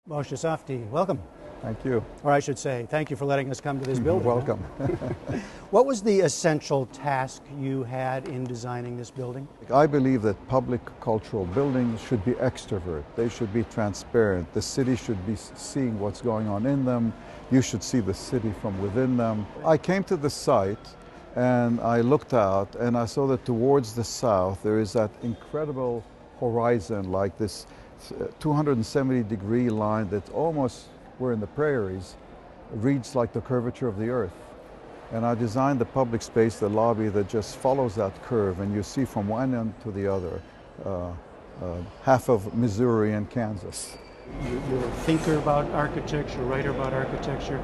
Moshe Safdie, welcome. Thank you. Or I should say, thank you for letting us come to this building. Welcome. What was the essential task you had in designing this building? I believe that public cultural buildings should be extrovert. They should be transparent. The city should be seeing what's going on in them. You should see the city from within them. I came to the site and I looked out and I saw that towards the south there is that incredible horizon, like this 270-degree line that almost, we're in the prairies, reads like the curvature of the earth. And I designed the public space, the lobby, that just follows that curve, and you see from one end to the other half of Missouri and Kansas. You're a thinker about architecture, writer about architecture.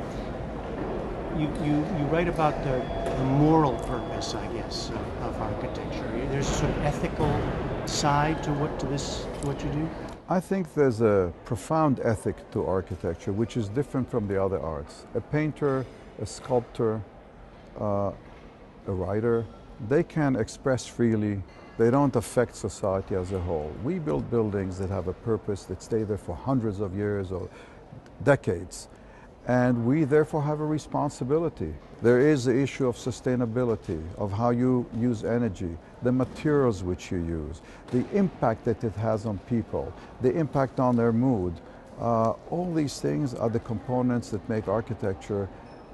You write about the moral purpose, I guess, of architecture. There's a sort of ethical side to what you do? I think there's a profound ethic to architecture which is different from the other arts. A painter, a sculptor, a writer, they can express freely. They don't affect society as a whole. We build buildings that have a purpose, that stay there for hundreds of years or decades. And we therefore have a responsibility. There is the issue of sustainability, of how you use energy, the materials which you use, the impact that it has on people, the impact on their mood. All these things are the components that make architecture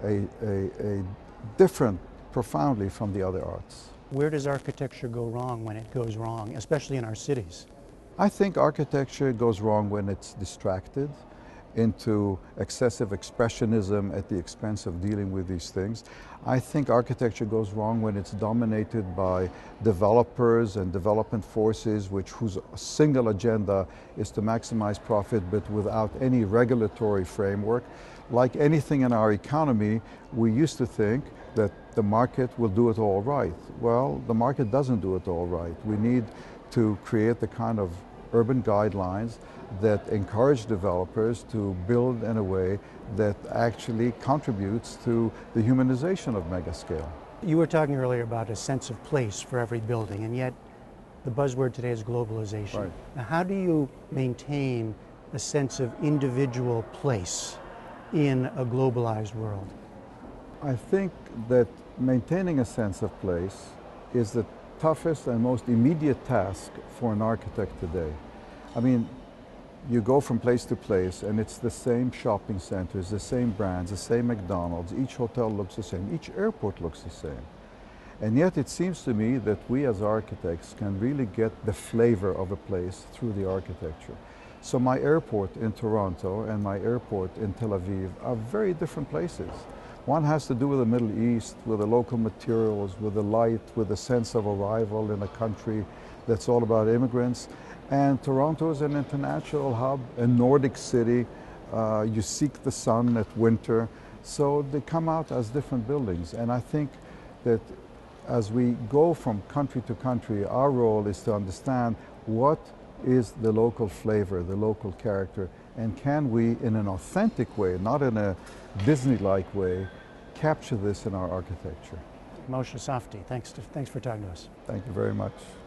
a different profoundly from the other arts. Where does architecture go wrong when it goes wrong, especially in our cities? I think architecture goes wrong when it's distracted into excessive expressionism at the expense of dealing with these things. I think architecture goes wrong when it's dominated by developers and development forces whose single agenda is to maximize profit, but without any regulatory framework. Like anything in our economy, we used to think that the market will do it all right. Well, the market doesn't do it all right. We need to create the kind of urban guidelines that encourage developers to build in a way that actually contributes to the humanization of megascale. You were talking earlier about a sense of place for every building, and yet the buzzword today is globalization. Right. Now, how do you maintain a sense of individual place in a globalized world? I think that maintaining a sense of place is the toughest and most immediate task for an architect today. I mean, you go from place to place and it's the same shopping centers, the same brands, the same McDonald's, each hotel looks the same, each airport looks the same. And yet it seems to me that we as architects can really get the flavor of a place through the architecture. So my airport in Toronto and my airport in Tel Aviv are very different places. One has to do with the Middle East, with the local materials, with the light, with the sense of arrival in a country that's all about immigrants. And Toronto is an international hub, a Nordic city. You seek the sun at winter. So they come out as different buildings. And I think that as we go from country to country, our role is to understand what is the local flavor, the local character, and can we, in an authentic way, not in a Disney-like way, capture this in our architecture. Moshe Safdie, thanks for talking to us. Thank you very much.